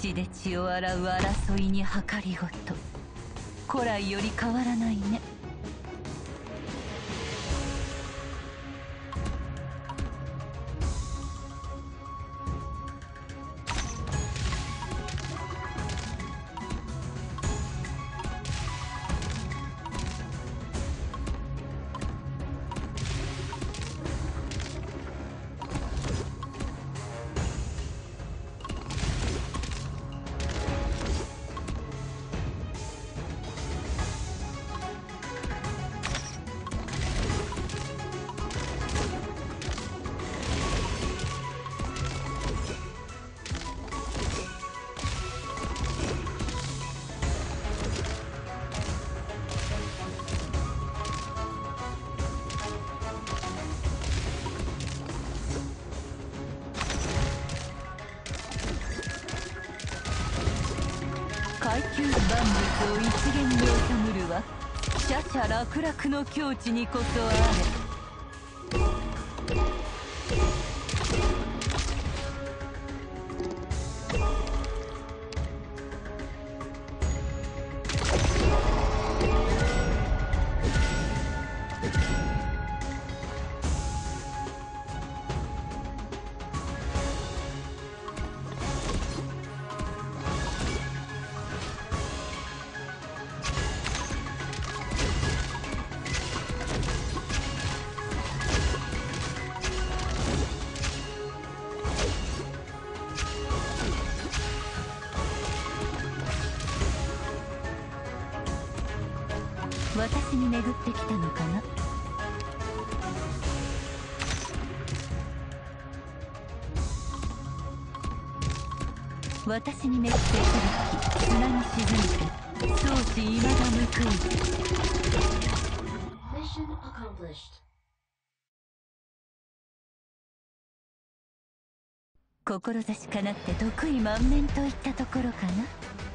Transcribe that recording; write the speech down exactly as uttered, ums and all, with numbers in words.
血で血を洗う争いに計りごと、古来より変わらないね。階級万物を一元に収むるは奢々楽々の境地にこそあれ。私に巡ってきたのかな。私に滅生する気、砂に沈めて相思いまだ報いて。 Mission accomplished. 志かなって得意満面といったところかな。